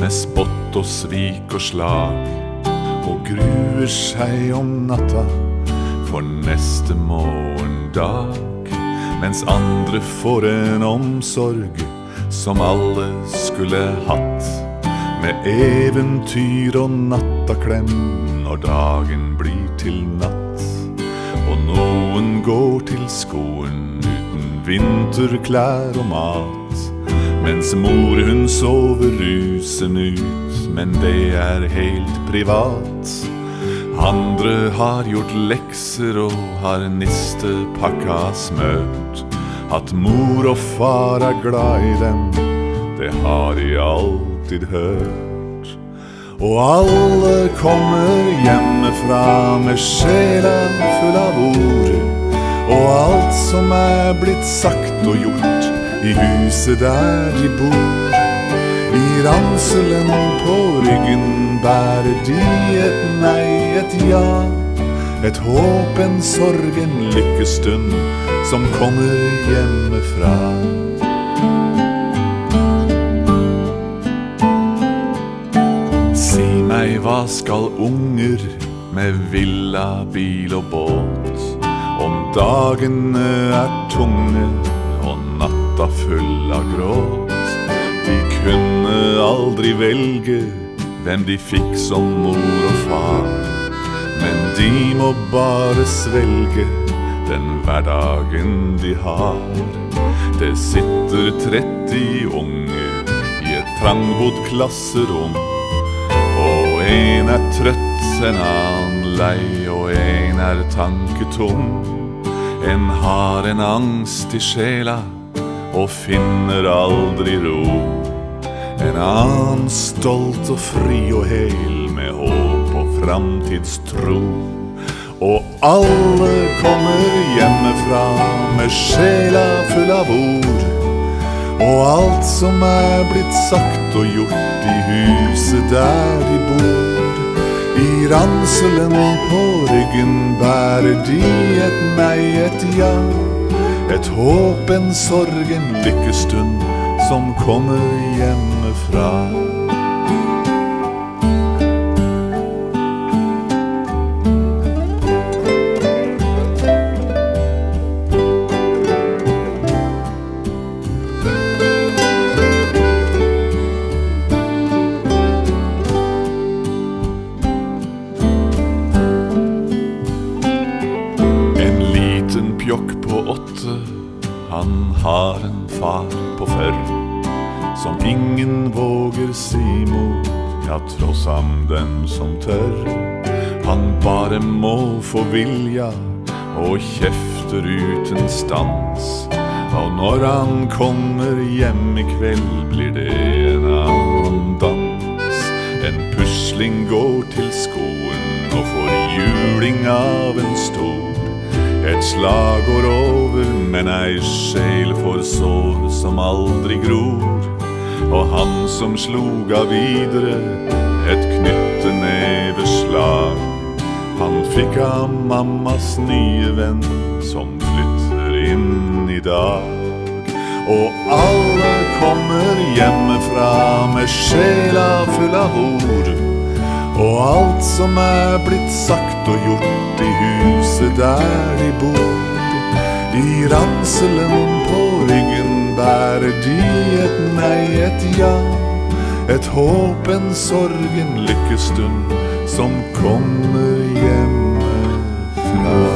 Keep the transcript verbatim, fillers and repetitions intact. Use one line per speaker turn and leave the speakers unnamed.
med spott og svik og slag, og gruer seg om natta for neste morgendag, mens andre får en omsorg som alle skulle hatt, med eventyr og nattaklem når dagen blir til natt. Og noen går til skolen uten vinterklær og mat, mens mor hun sover rusen ut, men det er helt privat. Andre har gjort lekser og har nistepakka smørt. At mor og far er glad i dem, det har de alltid hørt. Og alle kommer hjemmefra med sjela full av ord, og alt som er blitt sagt og gjort i huset der de bor. I ranselen på ryggen bærer de et nei, et ja, et håp, en sorg, en lykkestund som kommer hjemmefra. Si meg, hva skal unger med villa, bil og båt, om dagene er tunge og natta full av gråt? De kunne aldri velge hvem de fikk som mor og far, men de må bare svelge den hverdagen de har. Det sitter tretti unger i et trangbodd klasserom, og en er trøtt, en annen lei, og en er tanketom. En har en angst i sjela og finner aldri ro. En annen stolt og fri og hel med håp og framtidstro. Og alle kommer hjemmefra med sjela full av ord, og alt som er blitt sagt og gjort i huset der de bor. I ranselen på ryggen bærer de et nei, et ja, et håp, en sorg, en lykkestund som kommer hjemmefra. Pjokk på åtte, han har en far på før, som ingen våger si mot, ja, tross ham den som tør. Han bare må få vilja og kjefter uten stans, og når han kommer hjem i kveld blir det en annen dans. En pusling går til skolen og får juling av en stol. Et slag går over, men ei sjel får sår som aldri gror. Og han som slog av videre et knytteneveslag, han fikk av mammas nye venn som flytter inn i dag. Og alle kommer hjemmefra med sjela full av ord, og alt som er blitt sagt og gjort i huset der de bor. I ranselen på ryggen bærer de et nei, et ja, et håp, en sorg, en lykkestund som kommer hjemmefra.